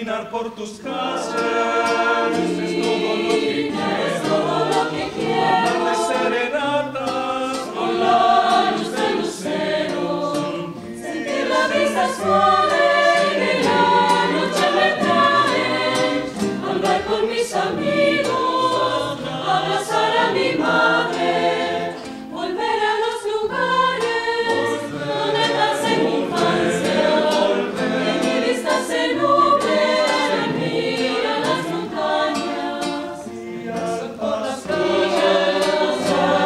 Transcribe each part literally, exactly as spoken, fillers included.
caminar por tus calles, es todo lo que quiero, hablar de serenatas con la luz del lucero, sentir la brisa suave que la noche me trae, hablar con mis amigos, abrazar a mi madre, volver a los lugares donde pasé mi infancia, que mi vista se nuble al mirar las montañas, por las calles,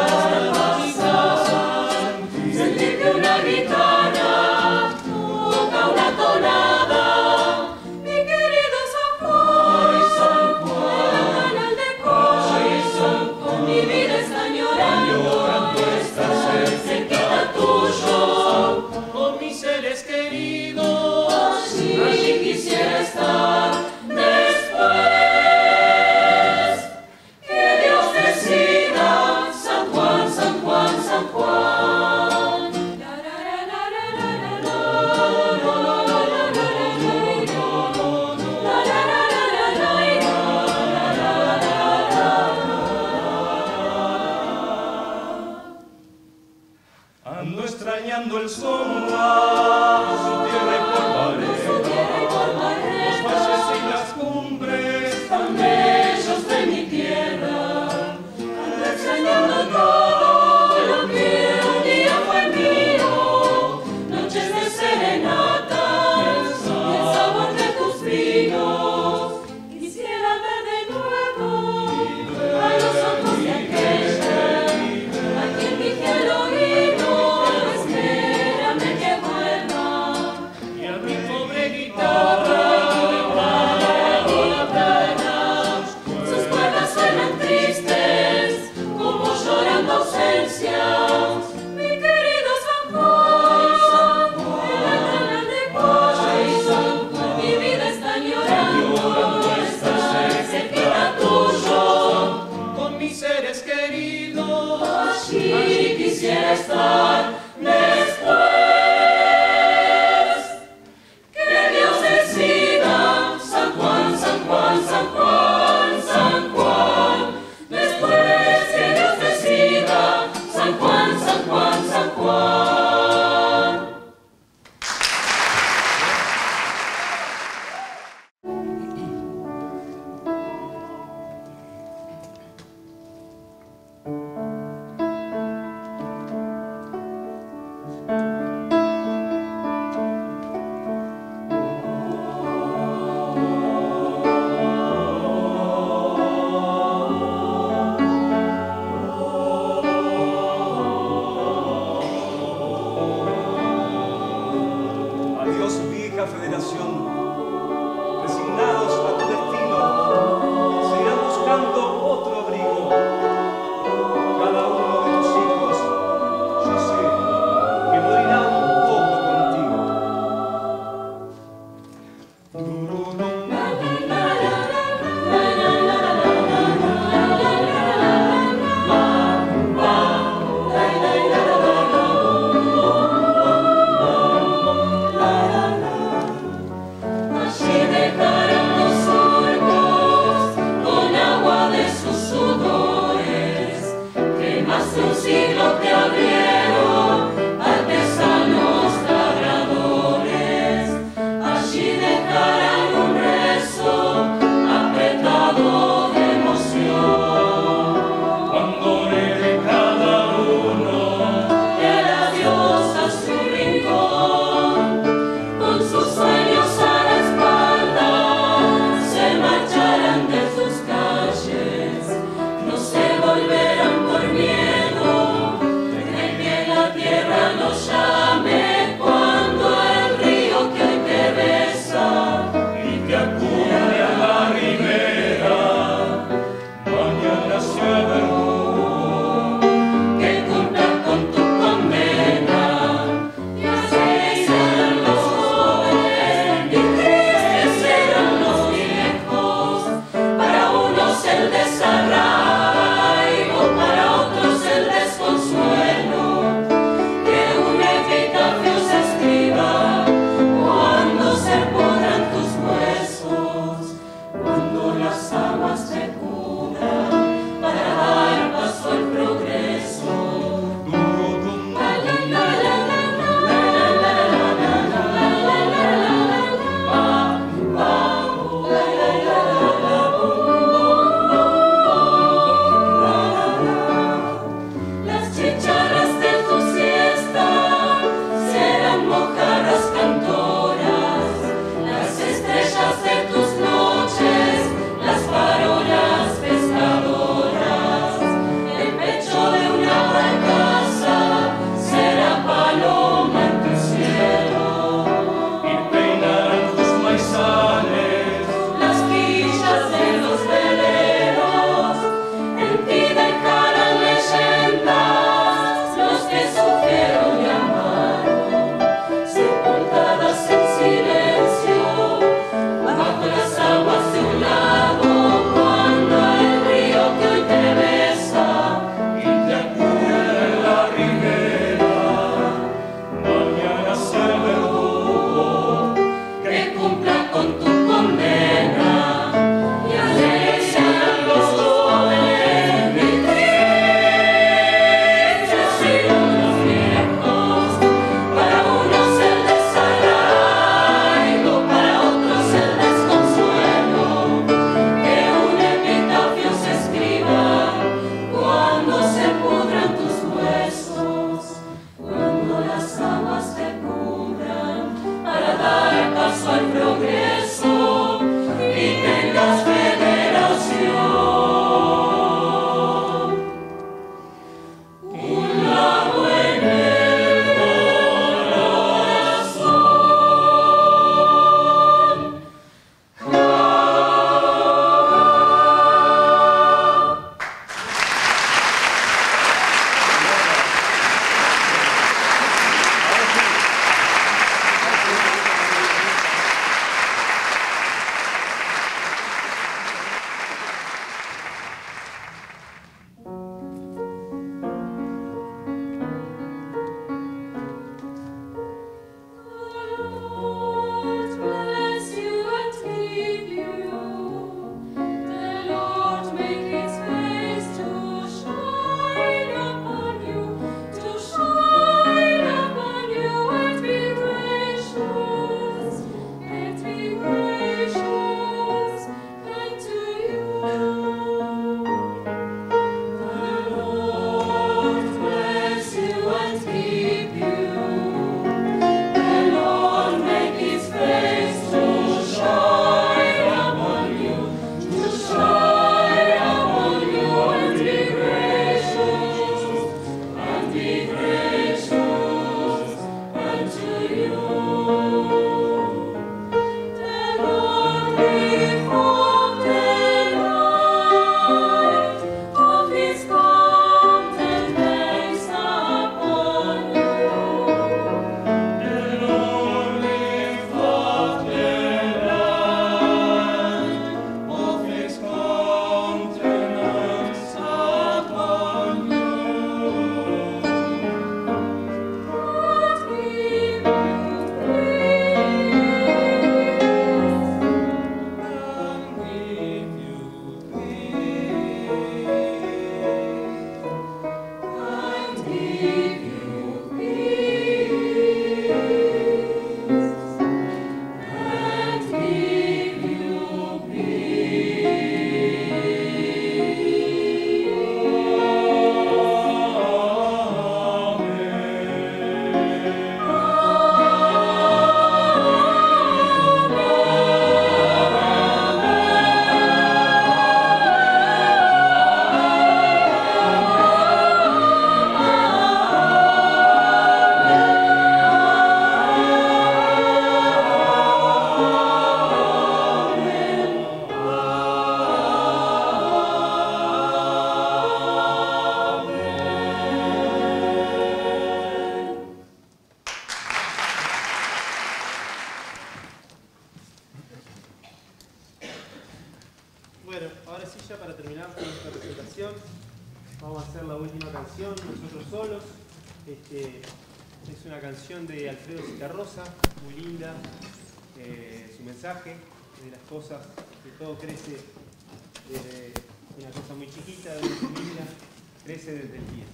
sentir que una guitarra toca una tonada, mi querido San Juan, San Juan, el canal de Coy, mi vida está añorando estar cerquita tuyo, con mis seres queridos, allí quisiera estar después, que Dios decida, San Juan, San Juan, San Juan. Ando extrañando el sombra, su tierra y polvareda, los valles y las cumbres tan bellos de mi tierra. Ando extrañando todo lo que un día fue mío, noches de serenatas y el sabor de tus vinos. Quisiera ver de nuevo a los ojos de aquella a quien dije al oído, espérame que vuelva, y a mi pobre guitarra para la playa, sus cuerdas suenan tristes como llorando ausencias. Mi querido San Juan, en el canal de Coy, mi vida está llorando estar cerquita tuyo, con mis seres queridos, allí quisiera estar después, que Dios decida, San Juan, San Juan, San Juan, San Juan, después que Dios decida, San Juan, San Juan, San Juan. Bueno, ahora sí, ya para terminar con esta presentación, vamos a hacer la última canción, nosotros solos. Este, es una canción de Alfredo Citarrosa, muy linda, eh, su mensaje de las cosas, que todo crece de una cosa muy chiquita, de una semilla, crece desde el pie.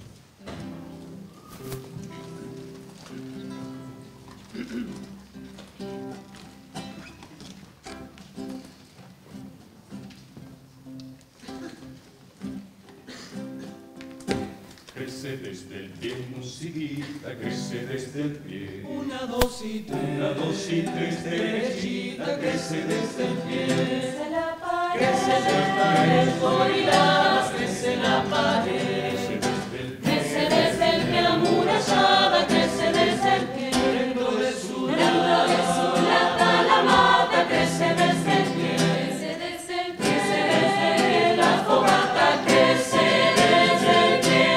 Crece desde el pie, musiquita, crece desde el pie. Una, dos y tres, Una, dos y tres, derechita, crece desde el pie. crece la pared, crece la pared, gorilas, crece la pared, Crece desde el pie. crece desde el pie amurallada, crece desde el pie, Dentro de su dentro de su lata la mata, crece desde el pie, crece desde el pie, crece desde el pie, la fogata crece desde el pie.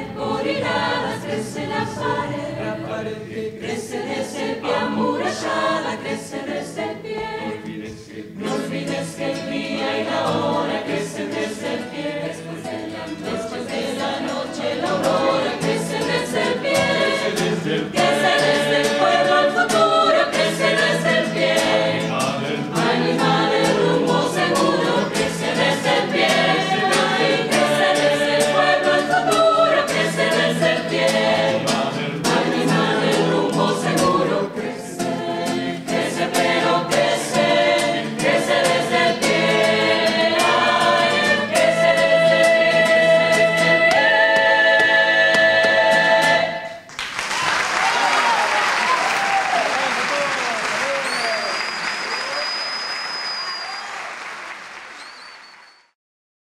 Crece desde el pie amurallada.